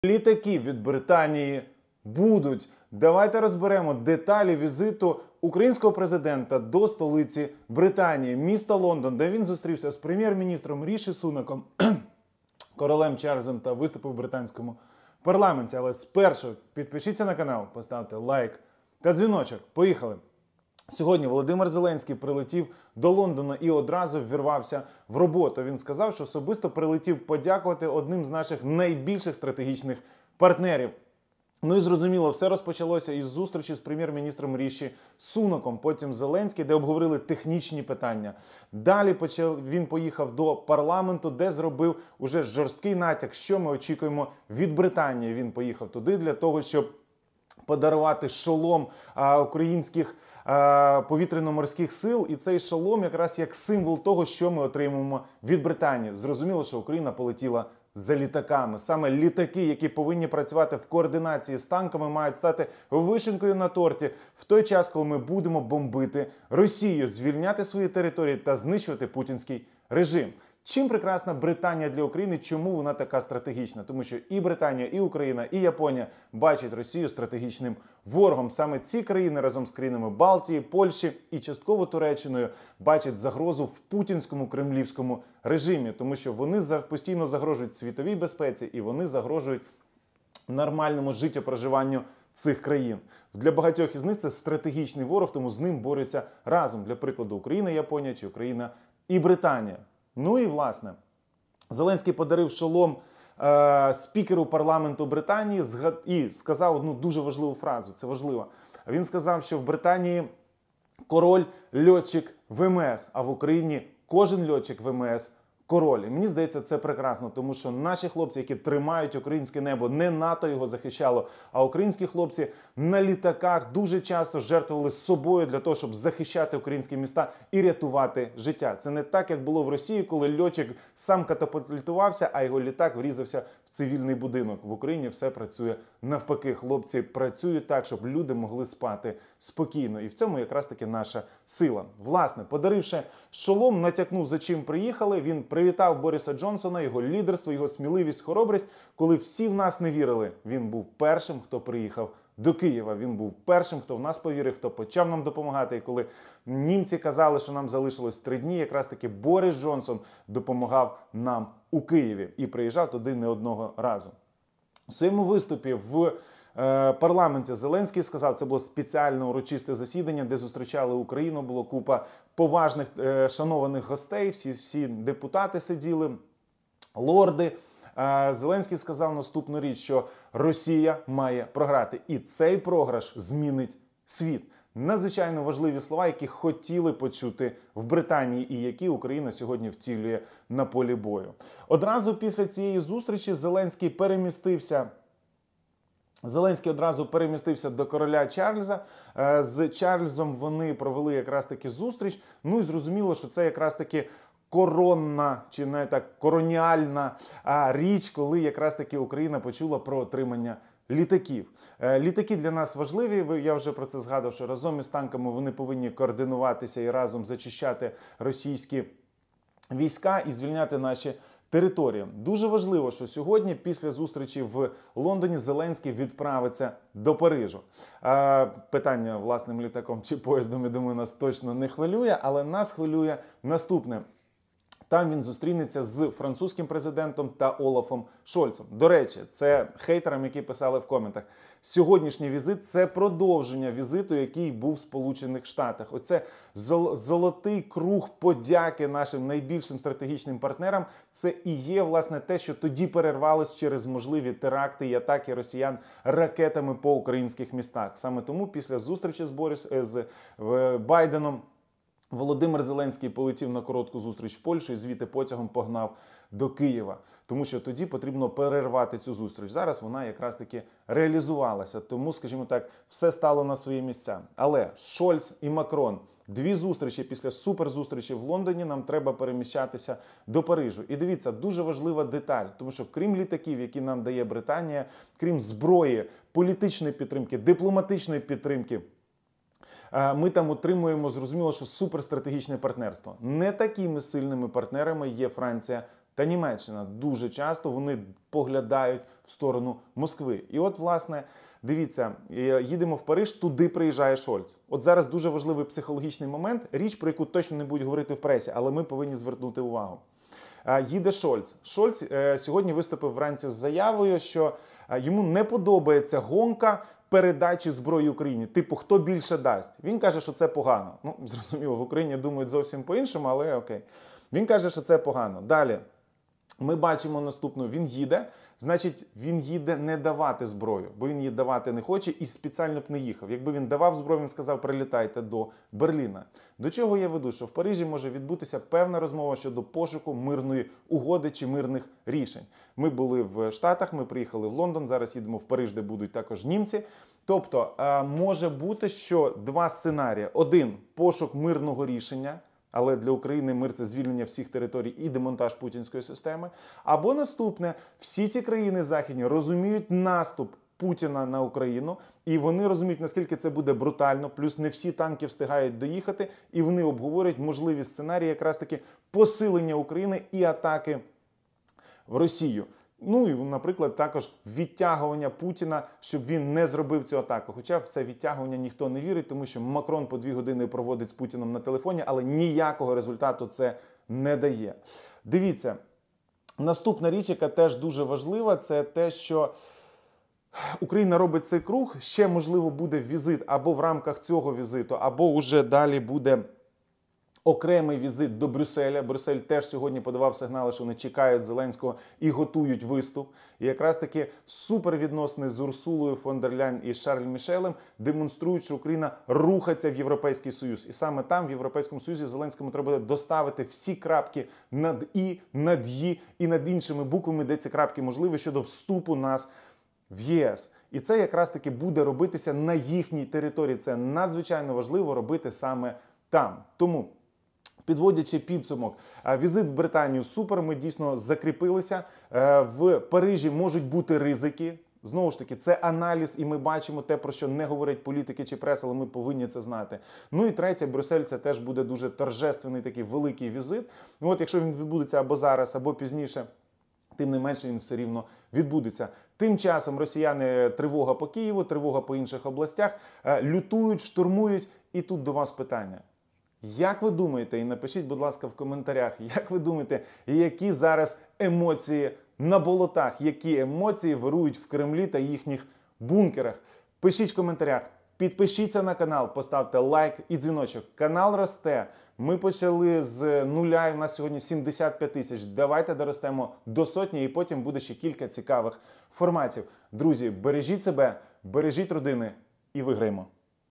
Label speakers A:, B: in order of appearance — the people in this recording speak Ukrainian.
A: Літаки від Британії будуть. Давайте розберемо деталі візиту українського президента до столиці Британії, міста Лондон, де він зустрівся з прем'єр-міністром Ріші Сунаком, королем Чарльзом та виступив в британському парламенті. Але спершу підпишіться на канал, поставте лайк та дзвіночок. Поїхали! Сьогодні Володимир Зеленський прилетів до Лондона і одразу ввірвався в роботу. Він сказав, що особисто прилетів подякувати одним з наших найбільших стратегічних партнерів. Ну і зрозуміло, все розпочалося із зустрічі з прем'єр-міністром Ріші Сунаком, потім Зеленський, де обговорили технічні питання. Далі він поїхав до парламенту, де зробив уже жорсткий натяк, що ми очікуємо від Британії. Він поїхав туди для того, щоб подарувати шолом українських повітряно-морських сил. І цей шолом якраз як символ того, що ми отримаємо від Британії. Зрозуміло, що Україна полетіла за літаками. Саме літаки, які повинні працювати в координації з танками, мають стати вишенькою на торті в той час, коли ми будемо бомбити Росію, звільняти свої території та знищувати путінський режим. Чим прекрасна Британія для України, чому вона така стратегічна? Тому що і Британія, і Україна, і Японія бачать Росію стратегічним ворогом. Саме ці країни разом з країнами Балтії, Польщі і частково Туреччиною бачать загрозу в путінському кремлівському режимі. Тому що вони постійно загрожують світовій безпеці і вони загрожують нормальному життєпроживанню цих країн. Для багатьох із них це стратегічний ворог, тому з ним борються разом. Для прикладу, Україна, Японія чи Україна і Британія. Ну і, власне, Зеленський подарив шолом спікеру парламенту Британії і сказав одну дуже важливу фразу, це важливо. Він сказав, що в Британії король – льотчик ВМС, а в Україні кожен льотчик ВМС – король. І мені здається, це прекрасно, тому що наші хлопці, які тримають українське небо, не НАТО його захищало, а українські хлопці на літаках дуже часто жертвували собою для того, щоб захищати українські міста і рятувати життя. Це не так, як було в Росії, коли льотчик сам катапультувався, а його літак врізався в цивільний будинок. В Україні все працює навпаки. Хлопці працюють так, щоб люди могли спати спокійно. І в цьому якраз таки наша сила. Власне, подаривши шолом, натякнув, за чим приїхали. Він привітав Бориса Джонсона, його лідерство, його сміливість, хоробрість. Коли всі в нас не вірили, він був першим, хто приїхав до Києва. Він був першим, хто в нас повірив, хто почав нам допомагати. І коли німці казали, що нам залишилось 3 дні, якраз таки Борис Джонсон допомагав нам у Києві. І приїжджав туди не одного разу. У своєму виступі в парламенті Зеленський сказав, це було спеціальне урочисте засідання, де зустрічали Україну, було купа поважних, шанованих гостей, всі депутати сиділи, лорди. Зеленський сказав наступну річ, що Росія має програти. І цей програш змінить світ. Надзвичайно важливі слова, які хотіли почути в Британії і які Україна сьогодні втілює на полі бою. Одразу після цієї зустрічі Зеленський одразу перемістився до короля Чарльза. З Чарльзом вони провели якраз таки зустріч. Ну і зрозуміло, що це якраз таки коронна, чи не так, короніальна річ, коли якраз таки Україна почула про отримання літаків. Літаки для нас важливі, я вже про це згадав, що разом із танками вони повинні координуватися і разом зачищати російські війська і звільняти наші території. Дуже важливо, що сьогодні, після зустрічі в Лондоні, Зеленський відправиться до Парижу. Питання власним літаком чи поїздом, я думаю, нас точно не хвилює, але нас хвилює наступне. Там він зустрінеться з французьким президентом та Олафом Шольцем. До речі, це хейтерам, які писали в коментах. Сьогоднішній візит – це продовження візиту, який був в Сполучених Штатах. Оце золотий круг подяки нашим найбільшим стратегічним партнерам. Це і є, власне, те, що тоді перервалось через можливі теракти і атаки росіян ракетами по українських містах. Саме тому після зустрічі з Байденом Володимир Зеленський полетів на коротку зустріч в Польщу і звідти потягом погнав до Києва. Тому що тоді потрібно перервати цю зустріч. Зараз вона якраз таки реалізувалася. Тому, скажімо так, все стало на свої місця. Але Шольц і Макрон, 2 зустрічі після суперзустрічі в Лондоні, нам треба переміщатися до Парижу. І дивіться, дуже важлива деталь. Тому що крім літаків, які нам дає Британія, крім зброї, політичної підтримки, дипломатичної підтримки, ми там отримуємо, зрозуміло, що суперстратегічне партнерство. Не такими сильними партнерами є Франція та Німеччина дуже часто вони поглядають в сторону Москви. І от, власне, дивіться, їдемо в Париж, туди приїжджає Шольц. От зараз дуже важливий психологічний момент, річ, про яку точно не будуть говорити в пресі, але ми повинні звернути увагу. Їде Шольц. Шольц сьогодні виступив вранці з заявою, що йому не подобається гонка передачі зброї Україні. Типу, хто більше дасть? Він каже, що це погано. Ну, зрозуміло, в Україні думають зовсім по-іншому, але окей. Він каже, що це погано. Далі. Ми бачимо наступну. Він їде, значить, він їде не давати зброю, бо він її давати не хоче і спеціально б не їхав. Якби він давав зброю, він сказав, прилітайте до Берліна. До чого я веду? Що в Парижі може відбутися певна розмова щодо пошуку мирної угоди чи мирних рішень. Ми були в Штатах, ми приїхали в Лондон, зараз їдемо в Париж, де будуть також німці. Тобто, може бути, що два сценарії. Один – пошук мирного рішення, але для України мир – це звільнення всіх територій і демонтаж путінської системи. Або наступне, всі ці країни західні розуміють наступ Путіна на Україну, і вони розуміють, наскільки це буде брутально, плюс не всі танки встигають доїхати, і вони обговорюють можливі сценарії якраз таки посилення України і атаки в Росію. Ну і, наприклад, також відтягування Путіна, щоб він не зробив цю атаку. Хоча в це відтягування ніхто не вірить, тому що Макрон по 2 години проводить з Путіном на телефоні, але ніякого результату це не дає. Дивіться, наступна річ, яка теж дуже важлива, це те, що Україна робить цей круг, ще, можливо, буде візит або в рамках цього візиту, або уже далі буде окремий візит до Брюсселя. Брюссель теж сьогодні подавав сигнали, що вони чекають Зеленського і готують виступ. І якраз таки супервідносини з Урсулою фон дер Ляйн і Шарлем Мішелем демонструють, що Україна рухається в Європейський Союз. І саме там, в Європейському Союзі, Зеленському треба буде доставити всі крапки над «і», над «ї» і над іншими буквами, де ці крапки можливі щодо вступу нас в ЄС. І це якраз таки буде робитися на їхній території. Це надзвичайно важливо робити саме там. Тому, підводячи підсумок, візит в Британію супер, ми дійсно закріпилися. В Парижі можуть бути ризики. Знову ж таки, це аналіз, і ми бачимо те, про що не говорять політики чи преса, але ми повинні це знати. Ну і третє, Брюссель, це теж буде дуже торжественний такий великий візит. Ну от якщо він відбудеться або зараз, або пізніше, тим не менше він все рівно відбудеться. Тим часом росіяни, тривога по Києву, тривога по інших областях, лютують, штурмують. І тут до вас питання. Як ви думаєте, і напишіть, будь ласка, в коментарях, як ви думаєте, які зараз емоції на болотах, які емоції вирують в Кремлі та їхніх бункерах? Пишіть в коментарях, підпишіться на канал, поставте лайк і дзвіночок. Канал росте. Ми почали з нуля, і у нас сьогодні 75 тисяч. Давайте доростемо до сотні, і потім буде ще кілька цікавих форматів. Друзі, бережіть себе, бережіть родини і виграємо.